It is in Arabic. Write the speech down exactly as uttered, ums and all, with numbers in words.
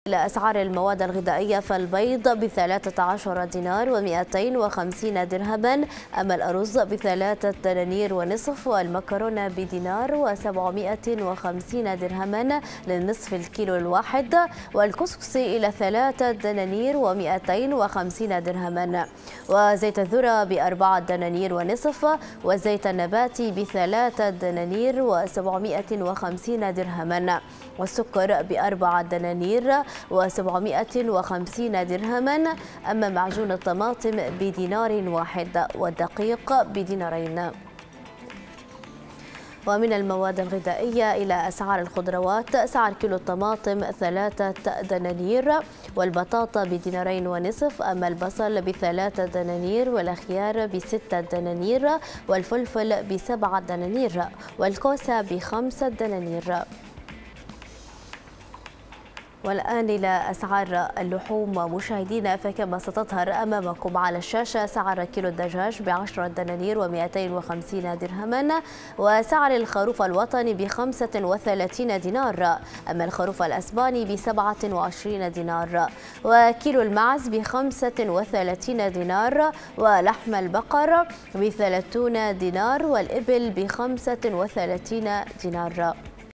لأسعار المواد الغذائية فالبيض بثلاثة عشر دينار ومئتين وخمسين درهما، أما الأرز بثلاثة دنانير ونصف، والمكرونة بدينار وسبعمائة وخمسين درهما للنصف الكيلو الواحد، والكسكس إلى ثلاثة دنانير ومئتين وخمسين درهما، وزيت الذرة بأربعة دنانير ونصف، والزيت النباتي بثلاثة دنانير وسبعمائة وخمسين درهما، والسكر بأربعة دنانير وسبعمائة وخمسين درهما، أما معجون الطماطم بدينار واحد، والدقيق بدينارين. ومن المواد الغذائية إلى أسعار الخضروات، سعر كيلو الطماطم ثلاثة دنانير، والبطاطا بدينارين ونصف، أما البصل بثلاثة دنانير، والخيار بستة دنانير، والفلفل بسبعة دنانير، والكوسة بخمسة دنانير. والآن إلى أسعار اللحوم مشاهدينا، فكما ستظهر أمامكم على الشاشة سعر كيلو الدجاج بعشرة دنانير ومئتين وخمسين درهما، وسعر الخروف الوطني بخمسة وثلاثين دينار، أما الخروف الأسباني بسبعة وعشرين دينار، وكيلو المعز بخمسة وثلاثين دينار، ولحم البقر بثلاثين دينار، والإبل بخمسة وثلاثين دينار.